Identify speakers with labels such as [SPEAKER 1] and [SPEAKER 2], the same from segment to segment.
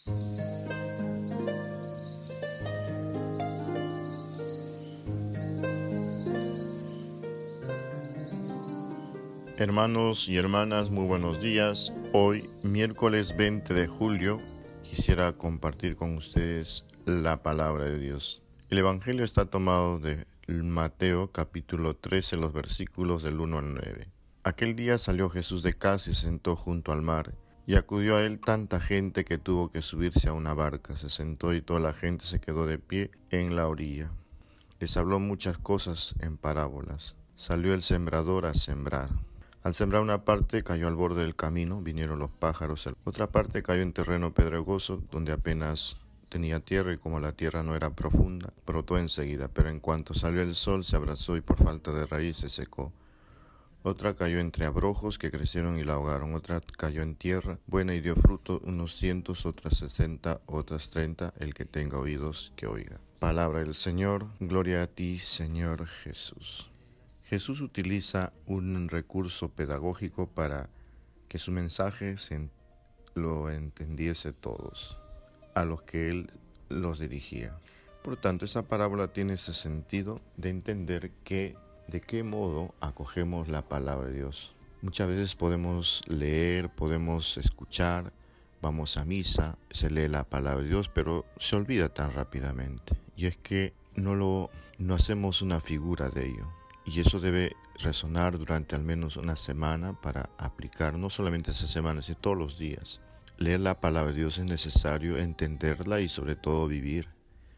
[SPEAKER 1] Hermanos y hermanas, muy buenos días. Hoy, miércoles 20 de julio, quisiera compartir con ustedes la palabra de Dios. El Evangelio está tomado de Mateo capítulo 13, los versículos del 1 al 9. Aquel día salió Jesús de casa y se sentó junto al mar, y acudió a él tanta gente que tuvo que subirse a una barca. Se sentó y toda la gente se quedó de pie en la orilla. Les habló muchas cosas en parábolas. Salió el sembrador a sembrar. Al sembrar una parte cayó al borde del camino, vinieron los pájaros. Otra parte cayó en terreno pedregoso, donde apenas tenía tierra, y como la tierra no era profunda, brotó enseguida, pero en cuanto salió el sol se abrazó y por falta de raíz se secó. Otra cayó entre abrojos que crecieron y la ahogaron. Otra cayó en tierra buena y dio fruto, unos 100, otras 60, otras 30. El que tenga oídos, que oiga. Palabra del Señor. Gloria a ti, Señor Jesús. Jesús utiliza un recurso pedagógico para que su mensaje lo entendiese todos, a los que él los dirigía. Por tanto, esa parábola tiene ese sentido de entender de qué modo acogemos la palabra de Dios. Muchas veces podemos leer, podemos escuchar, vamos a misa, se lee la palabra de Dios, pero se olvida tan rápidamente. Y es que no hacemos una figura de ello. Y eso debe resonar durante al menos una semana para aplicar, no solamente esa semana, sino todos los días. Leer la palabra de Dios es necesario, entenderla y sobre todo vivir.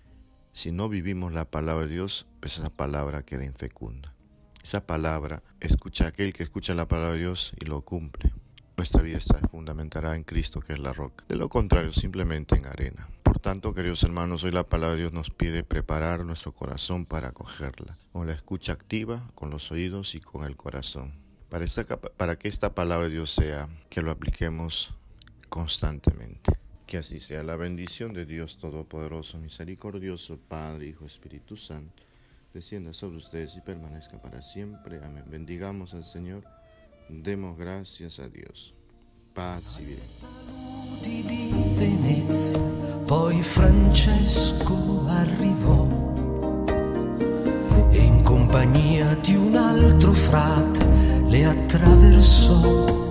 [SPEAKER 1] Si no vivimos la palabra de Dios, pues esa palabra queda infecunda. Esa palabra escucha aquel que escucha la palabra de Dios y lo cumple. Nuestra vida se fundamentará en Cristo, que es la roca. De lo contrario, simplemente en arena. Por tanto, queridos hermanos, hoy la palabra de Dios nos pide preparar nuestro corazón para acogerla, con la escucha activa, con los oídos y con el corazón. Para que esta palabra de Dios sea, que lo apliquemos constantemente. Que así sea. La bendición de Dios Todopoderoso, misericordioso, Padre, Hijo, Espíritu Santo, descienda sobre ustedes y permanezca para siempre. Amén. Bendigamos al Señor. Demos gracias a Dios. Paz y bien.
[SPEAKER 2] Di Venezia, poi Francesco arrivò e in compagnia di un altro frate le attraversò.